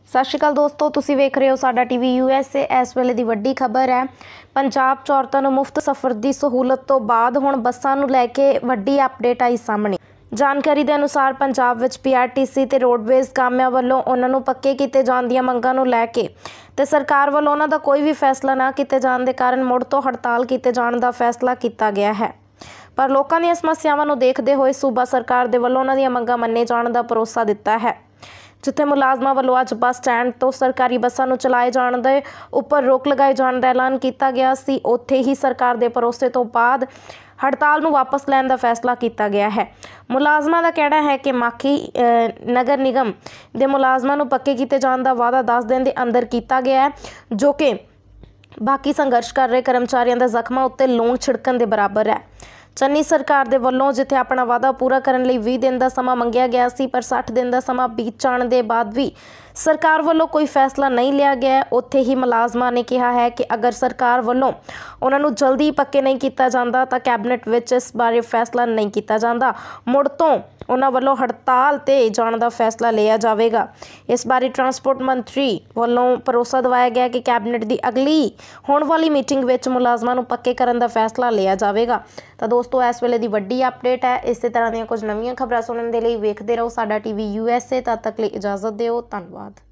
सत श्री अकाल दोस्तों, तुसीं वेख रहे हो साडा टीवी USA। इस वेले दी वड्डी खबर है, पंजाब च औरतां नूं मुफ्त सफ़र की सहूलत तो बाद हुण बसां नूं लैके वड्डी अपडेट आई सामने। जानकारी के अनुसार पंजाब विच PRTC ते रोडवेज़ कामिਆਂ ਵੱਲੋਂ उन्हां नूं पक्के कीते जाण दीआं मंगां नूं लैके ते सरकार ਵੱਲੋਂ उन्हां दा कोई भी फैसला ना कीते जाण दे कारण मुड़ तो हड़ताल कीते जाण दा फैसला कीता गया है। पर लोकां दीआं समस्यावां नूं देखदे होए सूबा सरकार दे वल्लों उन्हां दीआं मंगां मन्ने जाण दा भरोसा दिता है। जिथे मुलाजमां वल्लों अज बस स्टैंड तो सरकारी बसां नूं चलाए जाण दे उपर रोक लगाए जाण दा ऐलान किया गया सी, उत्थे ही सरकार दे भरोसे तो बाद हड़ताल नूं वापस लैण दा फैसला किया गया है। मुलाजमां दा कहना है कि माखी नगर निगम दे मुलाजमां नूं पक्के कीते जाण दा वादा 10 दिन दे अंदर किया गया है, जो कि बाकी संघर्ष कर रहे कर्मचारियों के जख्मां उत्ते लूण छिड़कण दे बराबर है। चन्नी सरकार दे वल्लों जिथे अपना वादा पूरा करने लई 20 दिन का समा मंगिया गया सी, पर 60 दिन का समा बीत जाने के बाद भी सरकार वल्लों कोई फैसला नहीं लिया गया। उत्थे ही मुलाजमां ने कहा है कि अगर सरकार वल्लों उन्हां नूं जल्दी पक्के नहीं किया जाता तो कैबिनेट विच इस बारे फैसला नहीं किया जाता, मुड़ तो उन्हां वल्लों हड़ताल ते जाण दा फैसला लिया जाएगा। इस बारे ट्रांसपोर्ट मंत्री वल्लों भरोसा दवाया गया कि कैबिनेट की अगली होने वाली मीटिंग विच मुलाजमां नूं पक्के करन दा फैसला लिया जाएगा। तो दोस्तों, इस वेले दी वड्डी अपडेट है। इस तरह दी कुछ नवीं खबरां सुनने के लिए वेखदे रहो साडा टीवी USA। तद तक लिए इजाजत दिओ, धन्नवाद।